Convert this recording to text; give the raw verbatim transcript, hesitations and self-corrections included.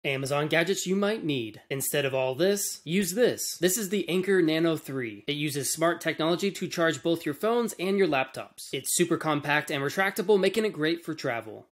Amazon gadgets you might need. Instead of all this, use this. This is the Anker Nano three. It uses smart technology to charge both your phones and your laptops. It's super compact and retractable, making it great for travel.